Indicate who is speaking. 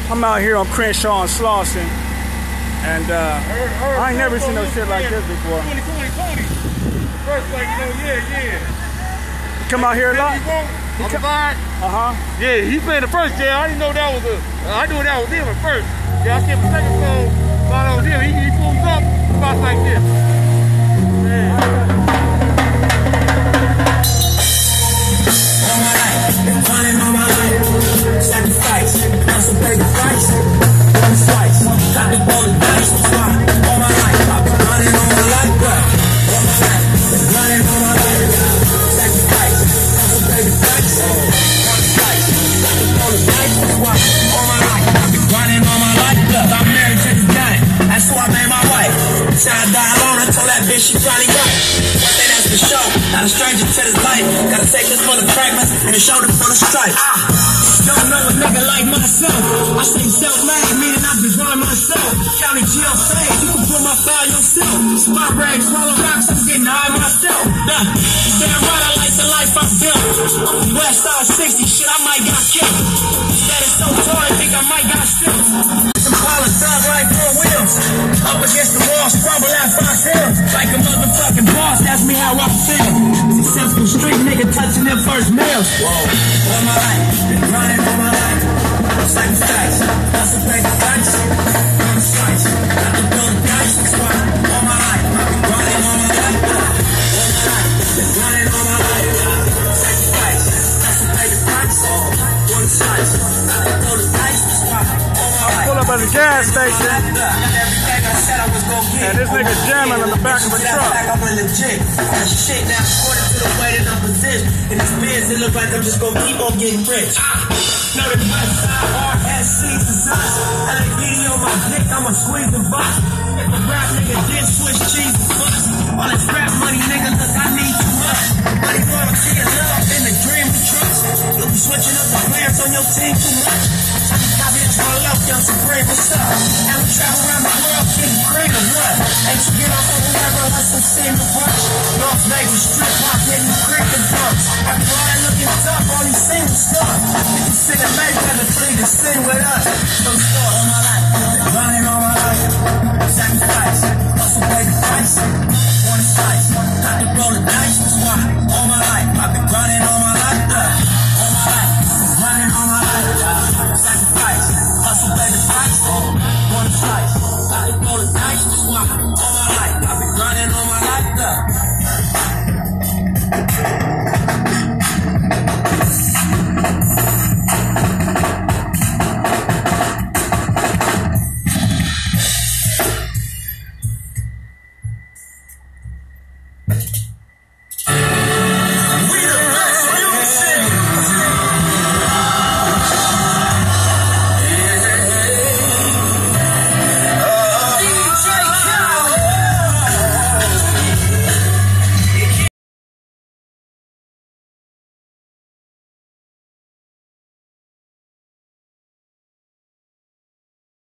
Speaker 1: I'm out here on Crenshaw and Slauson, and I ain't never seen no shit like this before.
Speaker 2: 20. First, like, you know, yeah.
Speaker 1: You come out here a lot?
Speaker 2: Yeah, he playing the first, yeah. I didn't know that was I knew that was him at first. Yeah, I kept the second song, thought that was him. He pulls up, spots like this. Yeah.
Speaker 3: All my life, been running all my life. Sacrifice, that's a big price. One slice, got the ball and dice. All my life, I've been running all my life, bro. All my life, been running all my life. Sacrifice, that's a big price. One slice, got the ball and dice. All my life, I've been running all my life, bro. I'm married to the game. That's who I made my wife. Till I die alone, I told that bitch she probably right. One thing that's for sure, not a stranger to this life. Gotta take this for the fragments and the shoulder for the stripe. Don't know a nigga like myself. I say self-made, meaning I just run myself. County jail safe, you can put my file yourself. Spot rags, swallow rocks, I'm getting high myself. Damn right, I like the life I built. West side 60, shit, I might got killed. That is so tall, I think I might got still. Some pilot stuff like 4 wheels. Up against the wall, scrabble at 5 hills. Like a motherfucking boss, ask me how I feel. Successful street nigga touching their first meals. Whoa, all my life, been grinding all my life. Sacrifice, that's a big price. One slice, got to build a dice. All my life, I've been grinding all my life. All my life, been grinding all my life. Sacrifice, that's a big price. One slice, got to build a dice.
Speaker 1: I pull up at the gas station, and this nigga jamming on the back of a truck.
Speaker 3: Shit now, according to the way that I'm positioned in this biz, it look like I'm just gonna keep on getting rich. Know the west side, RSC designs. LAPD on my dick, I'ma squeeze the box. If a rap nigga did switch cheese to bust, all this rap money, nigga, look, I need too much. Money, loyalty, and love in the dream we trust. You'll be switching up the players on your team too much. I can copy it, roll up, young Supreme, what's up? And we travel around the world, getting green or what? Ain't you get off on whoever, let's some steam to brush. North Vegas, strip hop, hitting creek and drums. I'm flying looking tough on these single stuff. If you sing a Mayweather, please to sing with us.